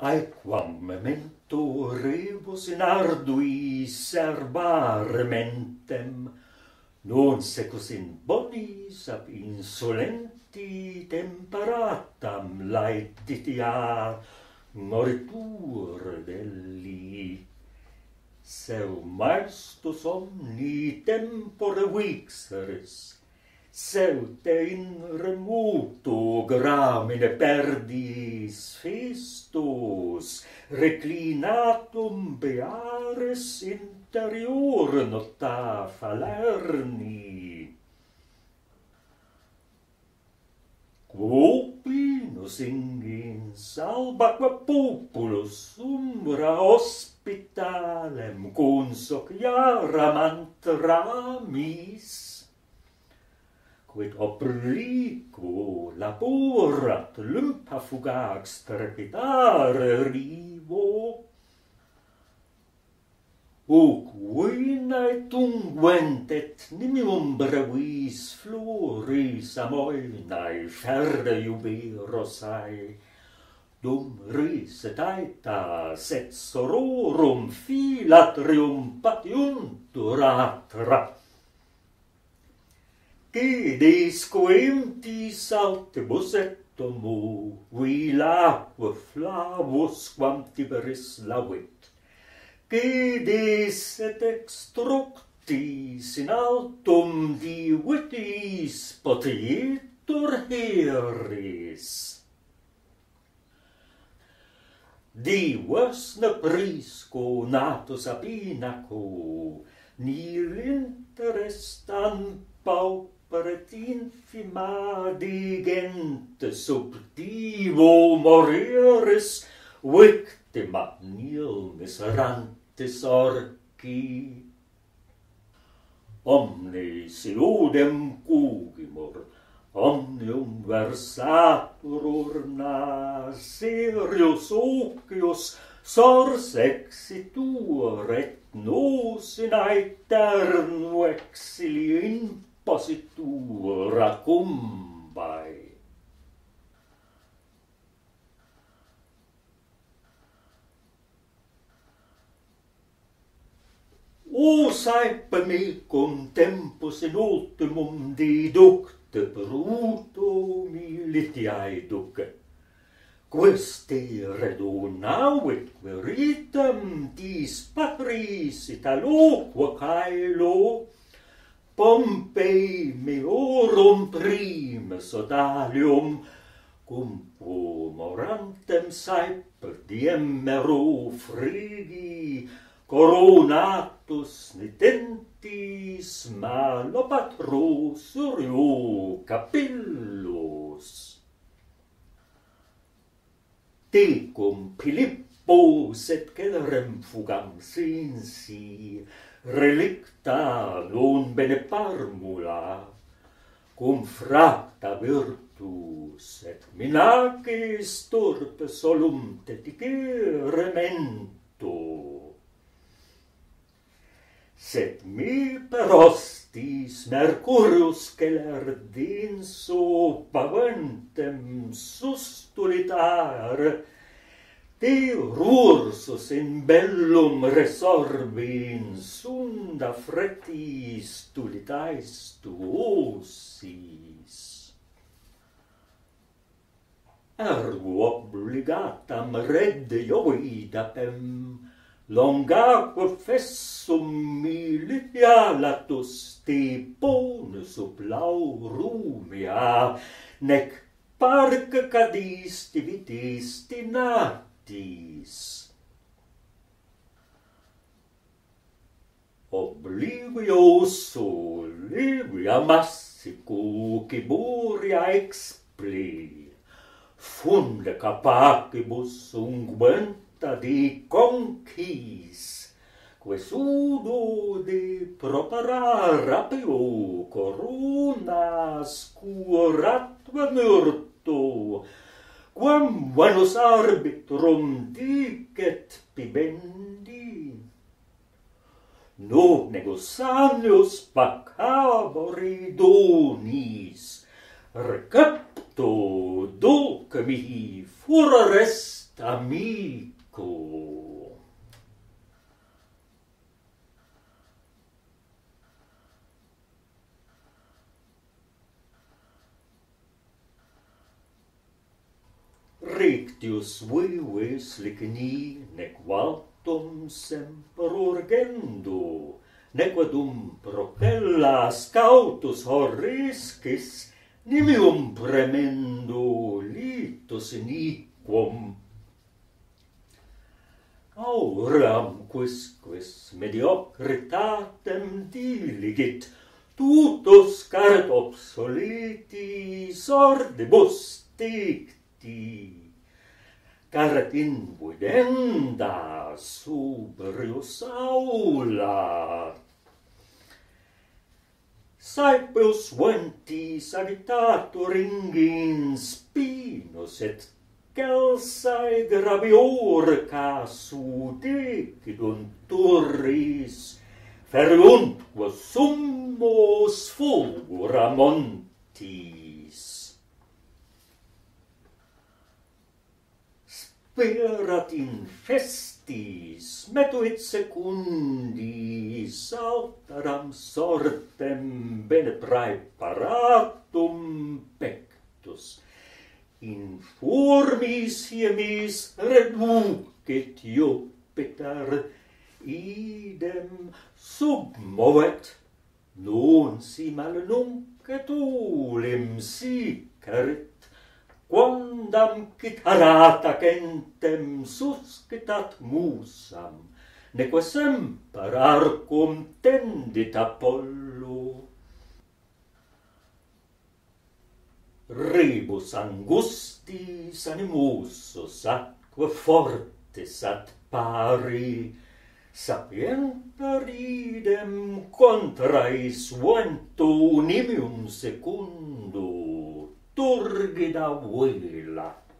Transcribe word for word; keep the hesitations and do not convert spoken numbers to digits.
Aequam memento rebus in ardui serbare mentem, non secus in bonis ab insolenti temperatam laetitia moritur delli. Seu maestus omni tempore vixeris, seu te in remoto gramine perdis festus, reclinatum bearis interior nota falerni. Quopinus ingens albaque populus umbra hospitalem consociaram antramis, quid obliquo laborat lumpa fugax trepidare rivo, Hoc vinae tunguent et nimium brevis floris amoenae ferde juberosae, dum ris et aetas et sororum filatrium patiuntur atra. Quidis coemptis altibus et domo, vilaque flavus quam tiberis lavit, Quidis et extructis in altum divitis potietur heris. Divas ne prisco natus ab inaco, nil interestan pauperet infima digente subtivo moriris victima nil miserantis orci. Omnes iudem cugimur, omnium versatur urna, serius ocius sors exitur, et nos in aeterno exili impositur accumbae. O saepe mecum tempus in ultimum deducte bruto militiae duce, queste redonavit quiritem dis patris Italoque caelo, Pompei meorum primus odalium, cum pomorantem saepe diemero frigi, coronatus nitentis malo patro surio capillus. Tecum Philippos et celerem fugam sinsi, relicta non bene parmula, cum fracta virtus et minacis turpe solum teticere mento. Sed mi per hostis Mercurius celerdinso paventem sustulitare, te rursus in bellum resorbin sunda fretis tulitais tuosis. Ergo obligatam redde joidapem, longaque fessum militia latus te ponus sub laurumia, nec parque cadis divitis tinatis. Oblivio solivia massico ciburia expli, funde capacibus unguenta di conquis, que sudo de propera rapio coronas curatve myrto, quam vanus arbitrum dicet pibendi. No negosanius pacabori donis, recapto dulce mihi furores amico. Rictius vivis ligni nec valtum semper urgendo, nequadum procella scautus horriscis nimium premendo litus iniquum. Auram quisquis mediocritatem diligit, tutus caret obsoleti sordibus dicti, caret invidenda subrius aula. Saepius ventis agitatur ingin spinus et celsae gravior casu decidunt turris, feriuntque summos fulgura montis. Sperat in festis metuit secundis alteram sortem bene praeparatum pectus, in formis hiemis reducit Jupiter, idem submovet, non si male nunc et ulim sicerit, quandam citarata gentem suscitat musam, neque semper arcum tendit Apollo. Rebus angustis animusus atque fortis at pari, sapienter idem contrais vento nimium secundo turgida vela.